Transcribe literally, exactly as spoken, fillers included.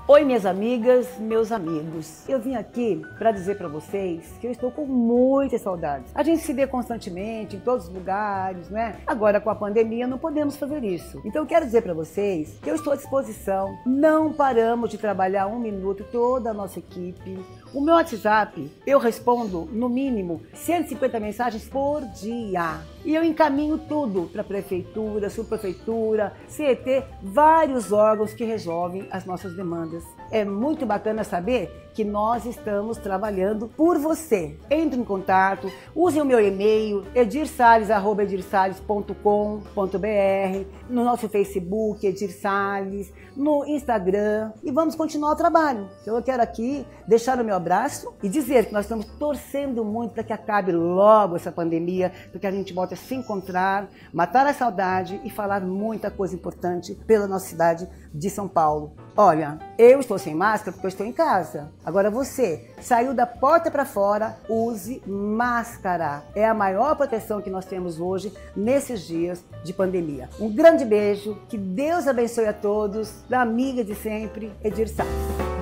Oi, minhas amigas, meus amigos. Eu vim aqui para dizer para vocês que eu estou com muitas saudades. A gente se vê constantemente em todos os lugares, não é? Agora, com a pandemia, não podemos fazer isso. Então, eu quero dizer para vocês que eu estou à disposição. Não paramos de trabalhar um minuto, toda a nossa equipe. O meu WhatsApp, eu respondo, no mínimo, cento e cinquenta mensagens por dia. E eu encaminho tudo para a prefeitura, subprefeitura, C E T, vários órgãos que resolvem as nossas demandas. É muito bacana saber que nós estamos trabalhando por você. Entre em contato, use o meu e-mail, edirsales arroba edirsales ponto com ponto br, no nosso Facebook, Edir Salles, no Instagram, e vamos continuar o trabalho. Então eu quero aqui deixar o meu abraço e dizer que nós estamos torcendo muito para que acabe logo essa pandemia, para que a gente volte a se encontrar, matar a saudade e falar muita coisa importante pela nossa cidade de São Paulo. Olha, eu estou sem máscara porque eu estou em casa. Agora você, saiu da porta para fora, use máscara. É a maior proteção que nós temos hoje, nesses dias de pandemia. Um grande beijo, que Deus abençoe a todos. Da amiga de sempre, Edir Salles.